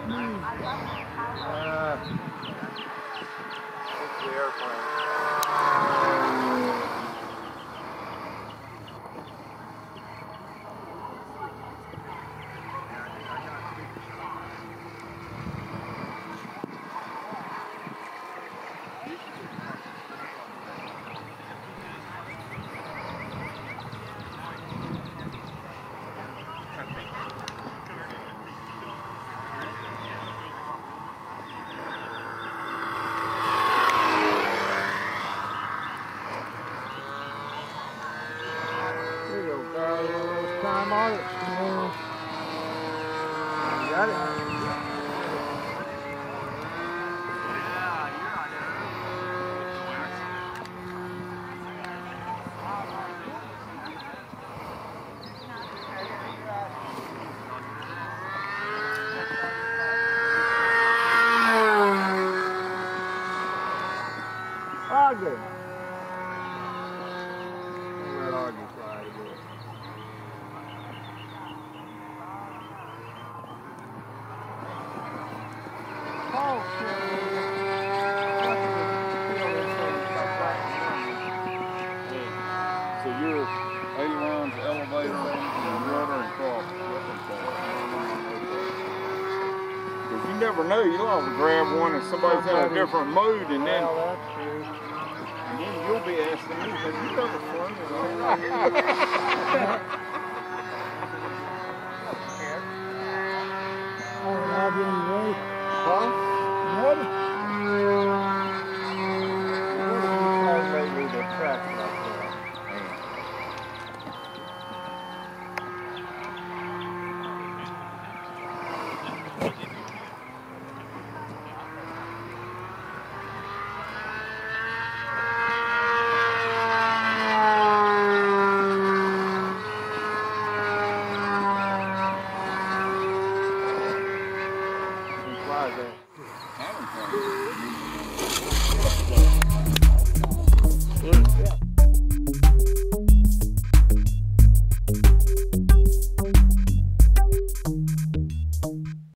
It's the airplane. Time on it. Got it. Augie. Let Augie fly again. So your ailerons, elevator, and rudder and cross. Because you never know, you'll have to grab one and somebody's in a different mood, and then you'll be asking me, have you ever flown it? Huh? Ready? What if you